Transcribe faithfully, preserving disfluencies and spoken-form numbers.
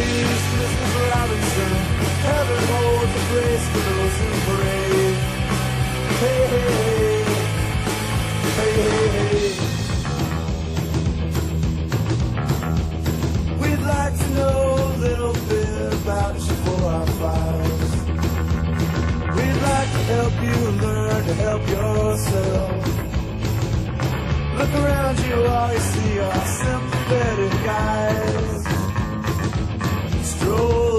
Please, Missus Robinson, heaven holds a place for those who pray. Hey, hey, hey, hey, hey. We'd like to know a little bit about you for our files. We'd like to help you learn to help yourself. Look around you, all you see are sympathetic eyes. Stroll